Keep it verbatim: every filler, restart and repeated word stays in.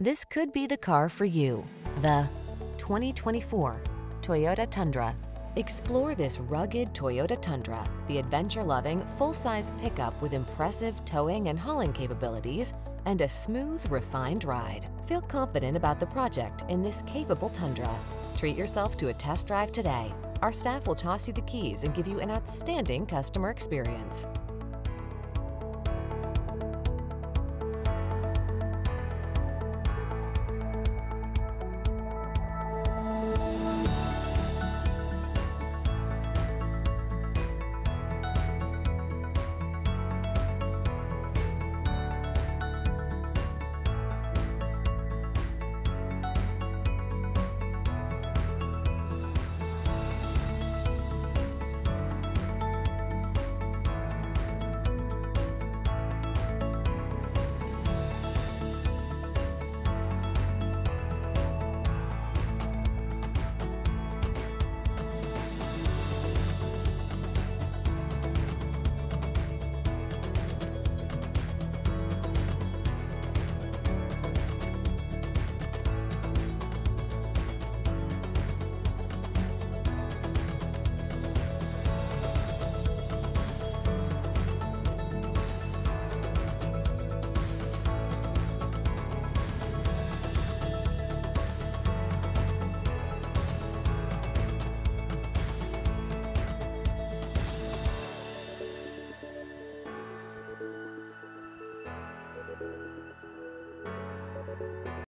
This could be the car for you. The twenty twenty-four Toyota Tundra. Explore this rugged Toyota Tundra, the adventure-loving, full-size pickup with impressive towing and hauling capabilities and a smooth, refined ride. Feel confident about the project in this capable Tundra. Treat yourself to a test drive today. Our staff will toss you the keys and give you an outstanding customer experience.